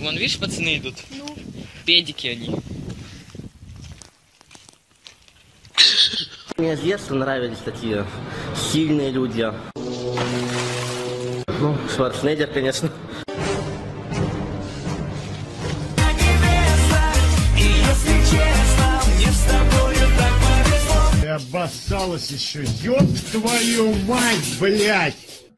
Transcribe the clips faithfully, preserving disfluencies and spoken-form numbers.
Вон, видишь, пацаны идут. Ну. Педики они. Мне с детства нравились такие сильные люди. Ну, Шварценеггер, конечно. Ты обоссалась еще, ёб твою мать, блядь!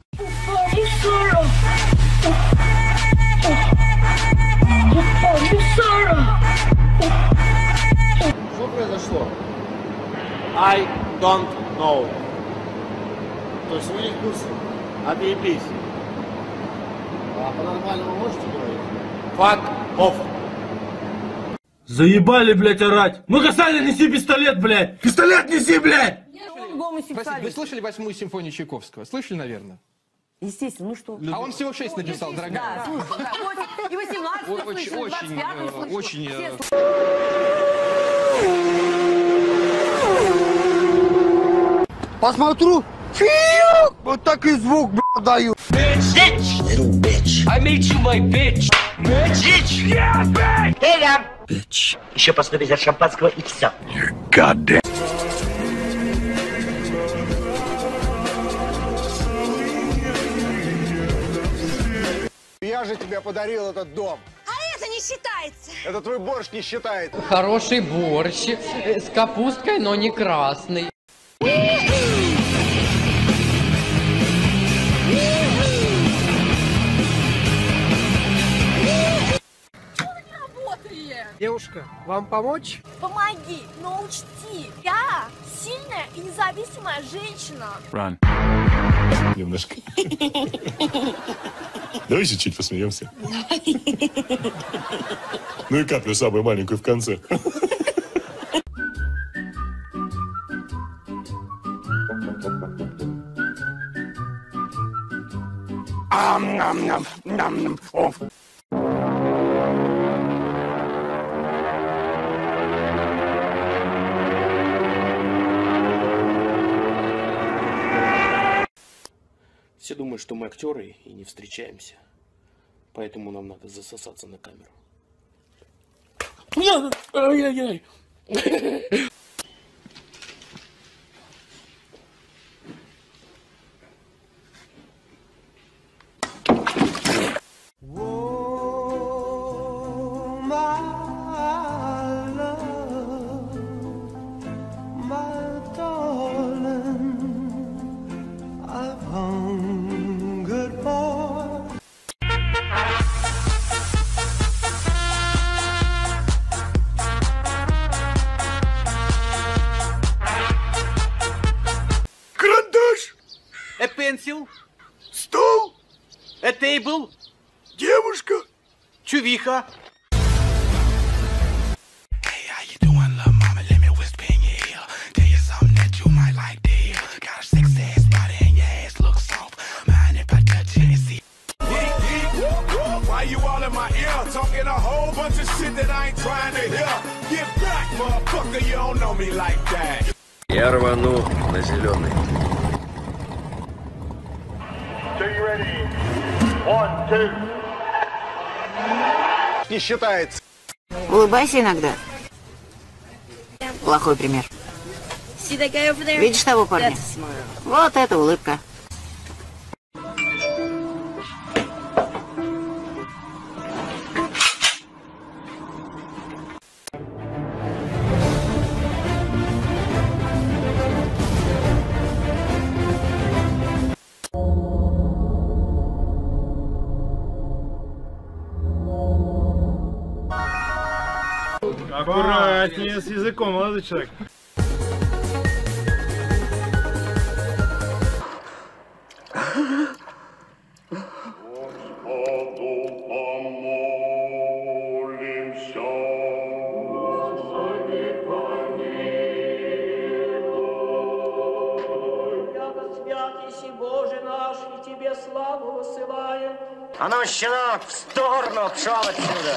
Что произошло? I don't know. То есть вы не в курсе? Отъебись. А по-нормальному можете говорить? Fuck off. Заебали, блядь, орать. Ну-ка, Саня, неси пистолет, блядь. Пистолет неси, блядь. Простите, вы слышали восьмую симфонию Чайковского? Слышали, наверное? Естественно, ну что? А он всего шесть написал, ну, дорогая. Да, слушай, да, и восемнадцать Очень, очень, э, очень... э, Посмотрю. Фиук! Вот так и звук, блядь, даю. Bitch! Little bitch! I made you my bitch! Bitch! Yeah, bitch! Hey, yeah. Bitch! Еще по сто пятьдесят шампанского и все. You're goddamn... Я же тебе подарил этот дом. А это не считается. Это твой борщ не считается. Хороший борщ, с капусткой, но не красный. Девушка, вам помочь? Помоги, но учти, я сильная и независимая женщина. Run. Немножко. Давай чуть-чуть посмеемся. Ну и каплю самую маленькую в конце. Все думают, что мы актеры и не встречаемся. Поэтому нам надо засосаться на камеру. Ай-яй-яй! A pencil? Стул? A table? Девушка? Чувиха? Hey, how you doing, little mama? Let me whisper in your ear. Tell you something that you might like to hear. Got a sexy ass body and your ass looks soft. Mind if I touch it and see? Why you all in my ear? Talking a whole bunch of shit that I ain't trying to hear. Get back, motherfucker, you don't know me like that. Я рвану на зеленый. One, two. Не считается. Улыбайся иногда. Плохой пример. Видишь того парня? Вот это улыбка. Аккуратнее с языком, молодой человек. Боже наш, и тебе славу высылаем. А ну, щенок, в сторону, пшел отсюда!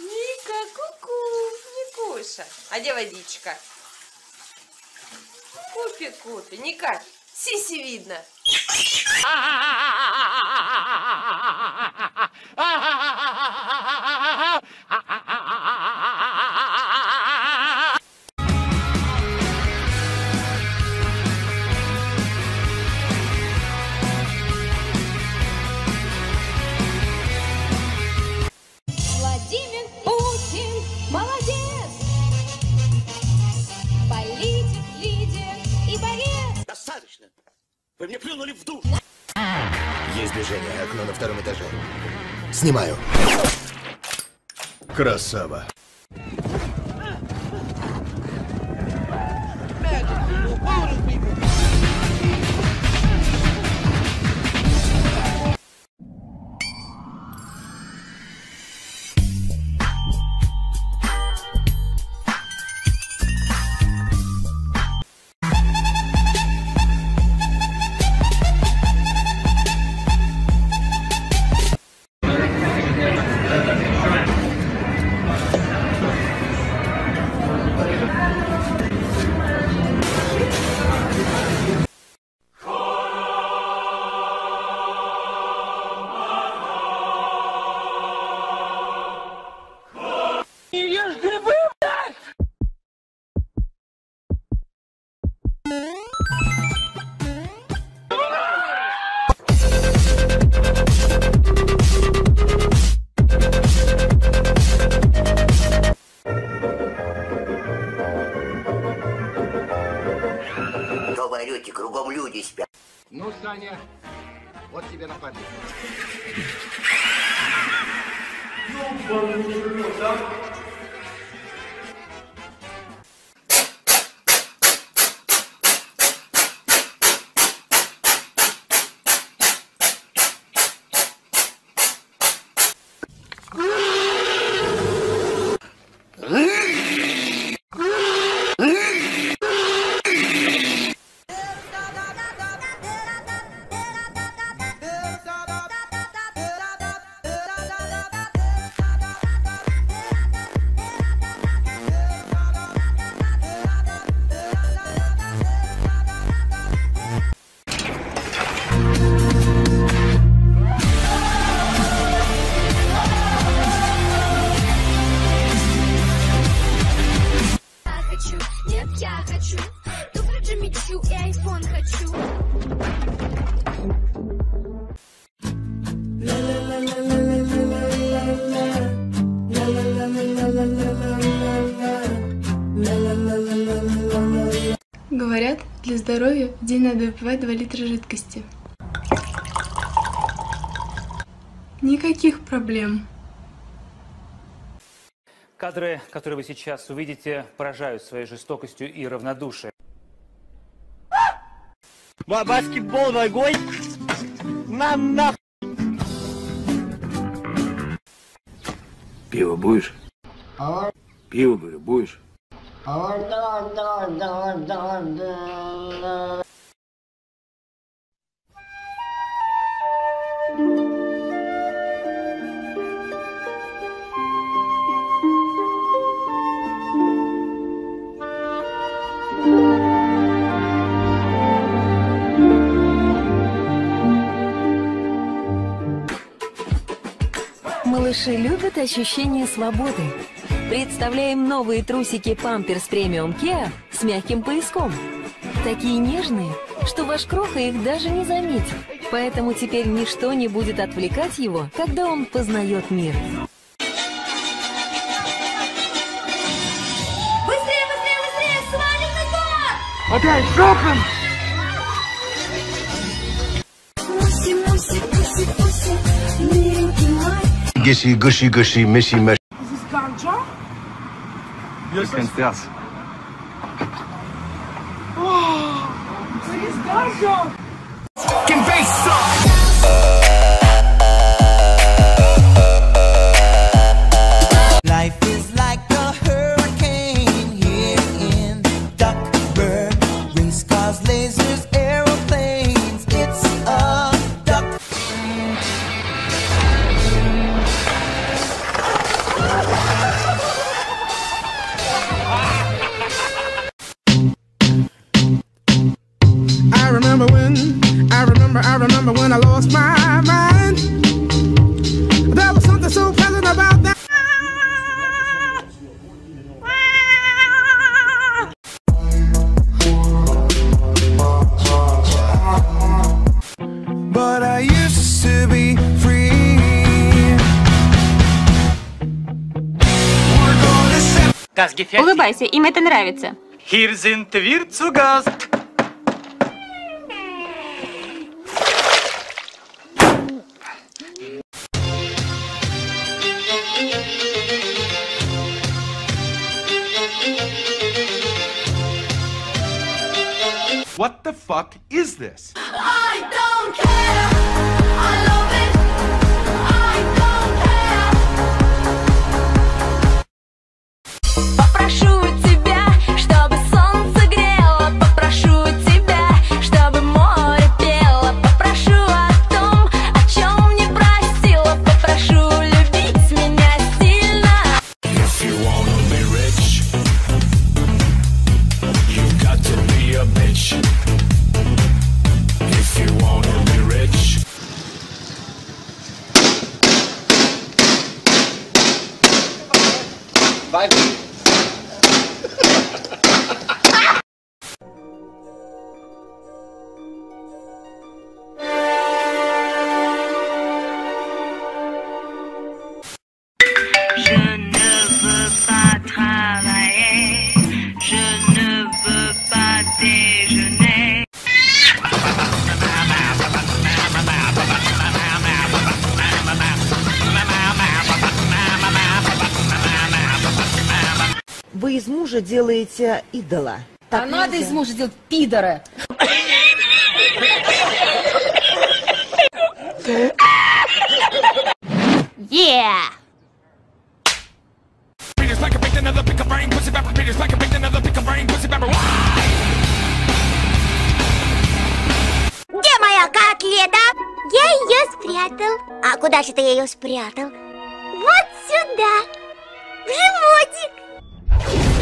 Ника, ку-ку, Никуша. А где водичка? Купи-купи, не кать, сиси видно. Владимир Путин молодец. Политик, лидер и борец. Достаточно. Вы мне плюнули в душу. Есть движение, окно на втором этаже. Снимаю. Красава. Что вы орете? Кругом люди спят. Ну, Саня, вот тебе нападник. Нет, я хочу. Туфли Джимми Чу и айфон хочу. Говорят, для здоровья в день надо выпивать два литра жидкости. Никаких проблем. Кадры, которые вы сейчас увидите, поражают своей жестокостью и равнодушием. Баскетбол ногой. На нахуй. Пиво будешь? Пиво, говорю, будешь? Малыши любят ощущение свободы. Представляем новые трусики Pampers Premium Care с мягким пояском. Такие нежные, что ваш кроха их даже не заметит. Поэтому теперь ничто не будет отвлекать его, когда он познает мир. Быстрее, быстрее, быстрее! Свалим на город! Опять шопим! Муси, муси, пуси, пуси, миленький мой. Геши, гоши, гоши, меши, меши. Is this ganja? Yes, yes. Oh, this is ganja! Can bass Life is like a hurricane here in Duckburg. Race cars, lasers, aeroplanes. It's a duck. Улыбайся, им это нравится. Hier sind wir zu Gast. What the fuck is this? I don't care. I love it. I don't care. Попрошу тебя, чтобы солнце грело. Попрошу тебя, чтобы море пело. Попрошу о том, о чем не просила. Попрошу любить меня сильно. If you wanna be rich, you've got to be a bitch. If you wanna be rich. Bye. Je ne veux pas travailler. Je ne veux pas déjeuner. Вы из мужа делаете идола. А надо из мужа делать пидора. Yeah! Где моя котлета? Я ее спрятал. А куда же ты ее спрятал? Вот сюда, в животик.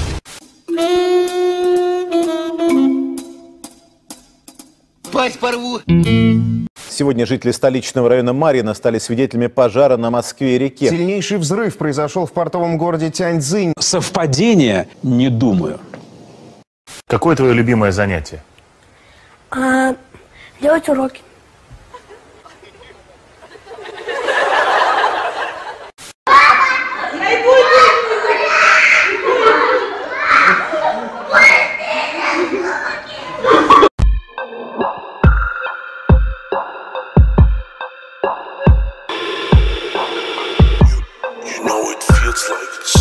Пасть порву. Сегодня жители столичного района Марьино стали свидетелями пожара на Москве-реке. Сильнейший взрыв произошел в портовом городе Тяньцзинь. Совпадение? Не думаю. Какое твое любимое занятие? А, делать уроки. You know it feels like